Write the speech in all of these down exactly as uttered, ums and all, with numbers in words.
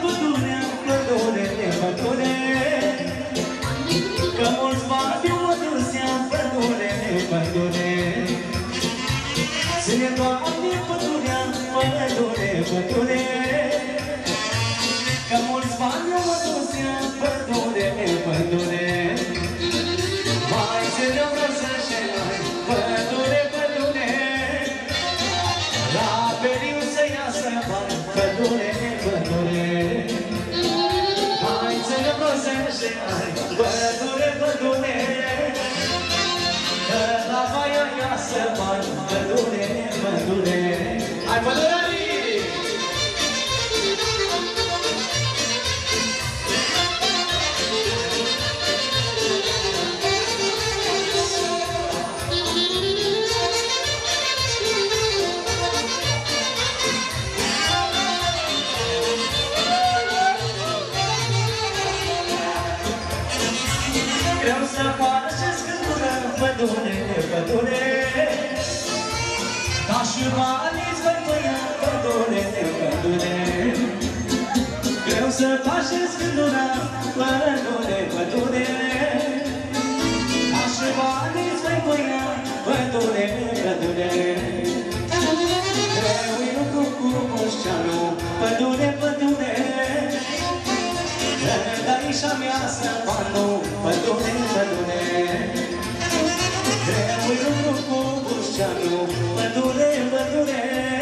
pădurea, pădure, pădure. Că mulți bani mă dusea, pădure, pădure. Ține, Doamne, pădurea, pădure, pădure. Că mulți bani mă dusea, pădure, pădure. Mai ține vrăzăște, pădure, pădure. La periu să iasă bani, pădure, pădure. Mai ține vrăzăște, pădure, pădure. Că la baia iasă bani, pădure, pădure. Hai, pădurării! Vreau să faceți gândură, pădure, pădure. Ca și banii-ți voi băia, pădure, pădure. Vreau să faceți gândură, pădure, pădure. Ca și banii-ți voi băia, pădure, pădure. Greu-i lucru cu moșceanu, pădure, pădure. Daișa mea să vană, pădure, pădure. Greu-i lucru cu bușceanu, pădure, pădure.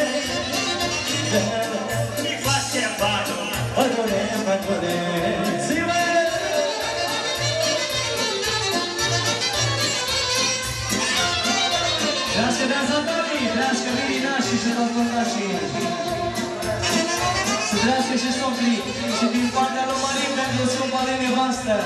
Mi face vană, pădure, pădure. Zi-mă! Trească danzatorii, trească mirinașii și doctornașii. Să trească și socrii și din partea lui Marin pentru scumpa de nevastă.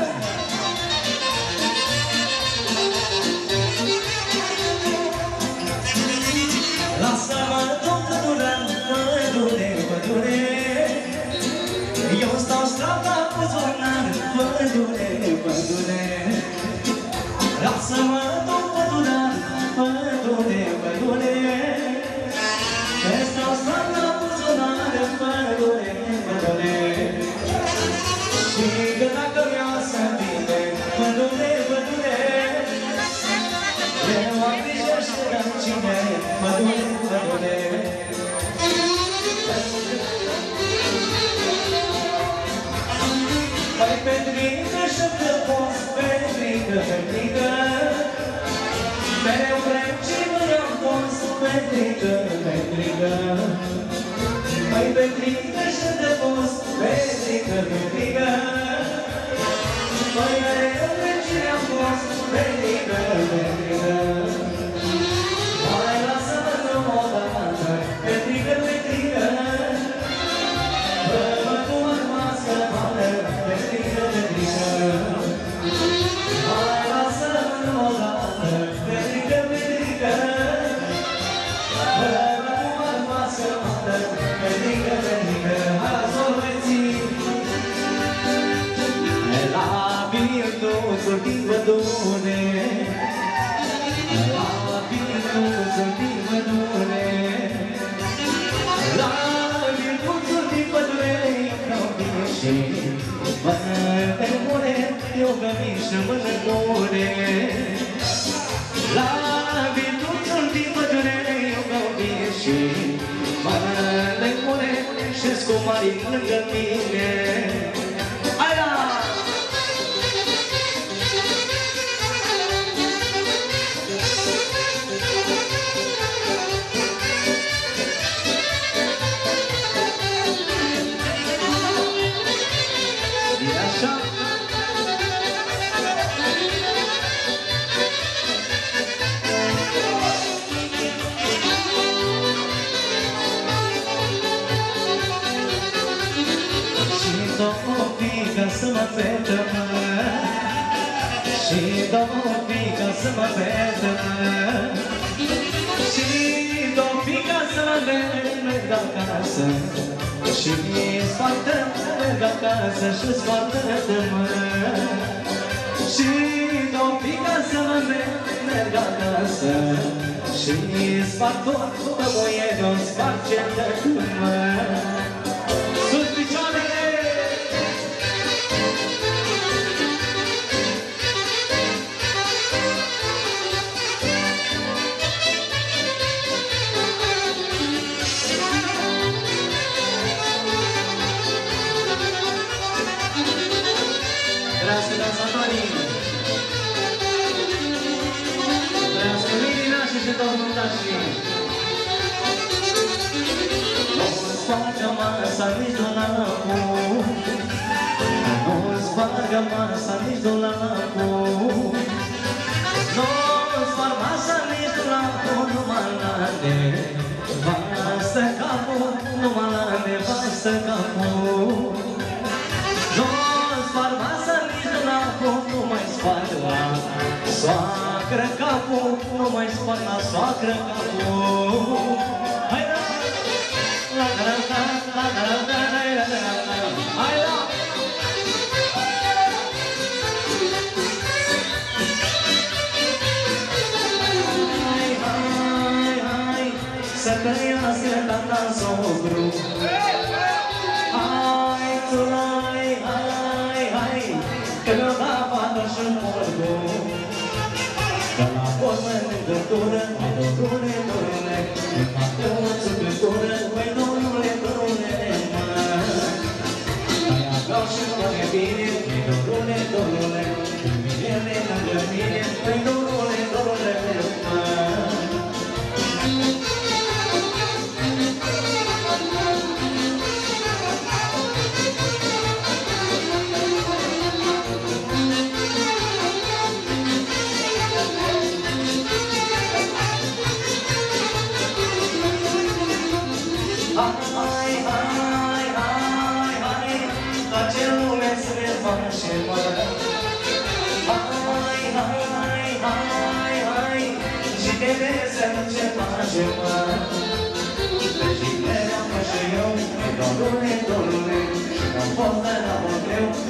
Lasă-mă, domn păduran, pădure, pădure. Eu stau strada cu zornar, pădure, pădure. Lasă-mă, domn păduran, pădure, pădure. Eu stau strada cu zornar, pădure, pădure. Și că dacă vreau să vine, pădure, pădure. Eu am grijă și de cine, pădure, pădure. Păi Petrică și frumos, Petrică, Petrică. Mereu vrem și noi am fost, Petrică, Petrică. Păi Petrică și frumos, Petrică, Petrică. Păi mereu vrem și am fost, Petrică, Petrică. Mai lasă-mă o dată, Petrică, Petrică. Bă-mă cu mască mare, Petrică, Petrică. Mai lasă-mă o dată, Petrică, Petrică. Bă-mă cu mască mare, Petrică, Petrică. Hai la sol, băieții! La virtuțul din pădure, la virtuțul din pădure, la virtuțul din pădure, eu vine și mă mure, eu vine și mă mure. La virtuțul din pădure, eu vine și mă mure, și-s cu mari lângă mine. Să mă petă-mă și două pica să mă petă-mă și două pica să mă merg acasă și spartă-mă, merg acasă și spartă-mă și două pica să mă merg acasă și spart-o, că voie de-o spart ce-ntă-mă. Sus picioarele! spargă masa, nici nu la capul. Nu spar masa, nici nu la capul, numai la nevastă capul, numai la nevastă capul. Nu spar masa, nici nu la capul, nu mai spar la soacră capul, nu mai spar la soacră capul. Hai la! La la la la la la la la la la. Hai la! Hai, hai, hai, să trăiască tata sogru. Hai, tu, hai, hai, hai, că mi-o da fată și-n porgu. Că la pot mănâncă tură, mai dorune, dorune, îmi facă mățul pe tură, mai dorune, dorune, mă. Aia vreau și mă bine, mai dorune, dorune, când vine de lângă mine, mai dorune, dorune, mă. Hai, hai, hai, hai, la ce lume să ne face, mă. Hai, hai, hai, hai, hai, și te vesel ce face, mă. Și ne-am și eu, dorule, dorule, și n-am fost de la boteu,